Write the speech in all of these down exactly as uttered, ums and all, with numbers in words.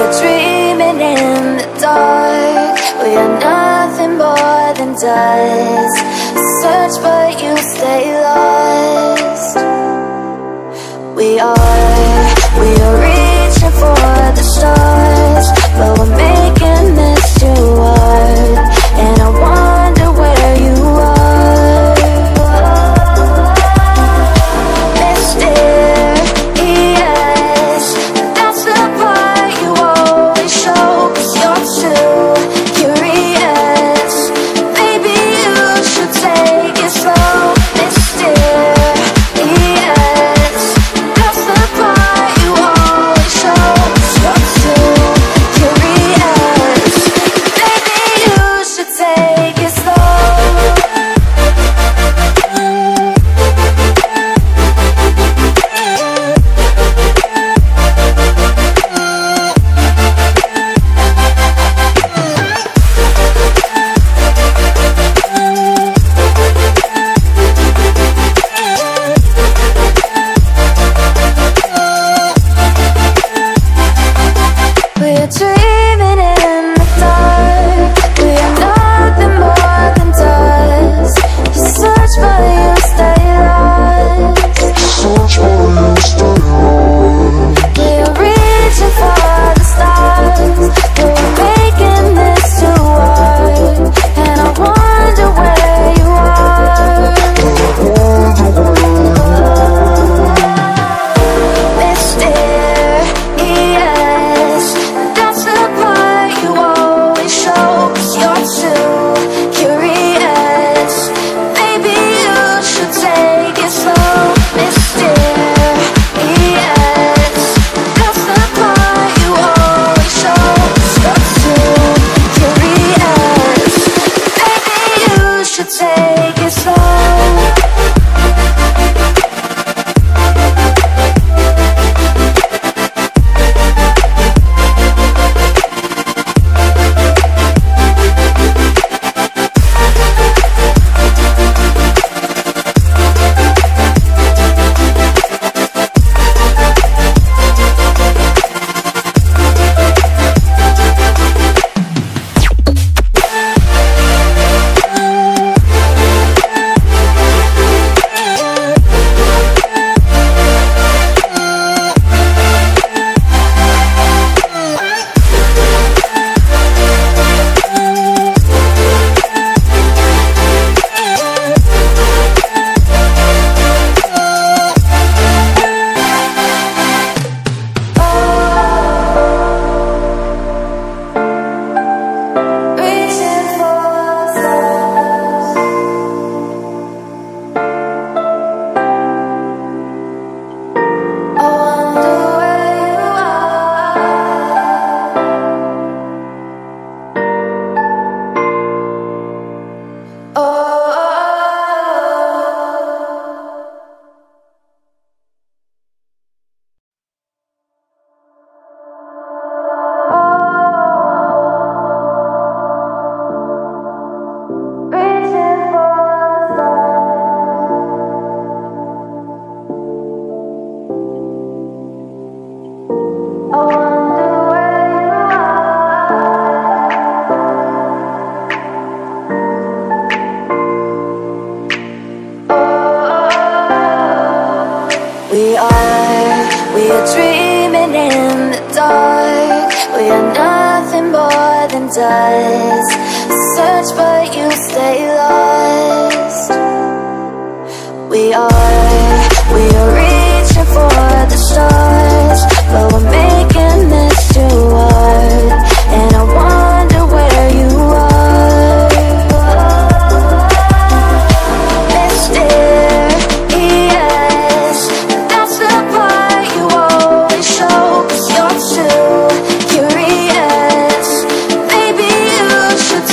are dreaming in the dark. We are nothing more than dust. Search but you stay lost. We are, we are reaching for the stars, but we're making this too hard. And I wonder where you are, mysterious. That's the part you always show, 'cause you're too curious. Maybe you should take it slow, mysterious. That's the part you always show, 'cause you're too curious. Maybe you should take it slow. We're dreaming in the dark. We are nothing more than dust. You search but you stay lost. Search for you, stay on. We are reaching for the stars, but we're making this too hard. And I wonder where you are, mysterious. That's the part you always show, 'cause you're too curious. Maybe you should take it slow, mysterious. That's the part you always show, 'cause you're too curious. Maybe you should take it slow. Reaching for stars. I wonder where you are. Oh. Reaching for stars. I wonder where you are. We are, we are dreaming in the dark. We are nothing more than dust. Search but you stay lost. We are, we are reaching for the stars, but we're making this too hard. And I wonder where you are, mysterious. That's the part you always show, 'cause you're too curious. Maybe you should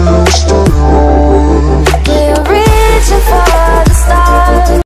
you stay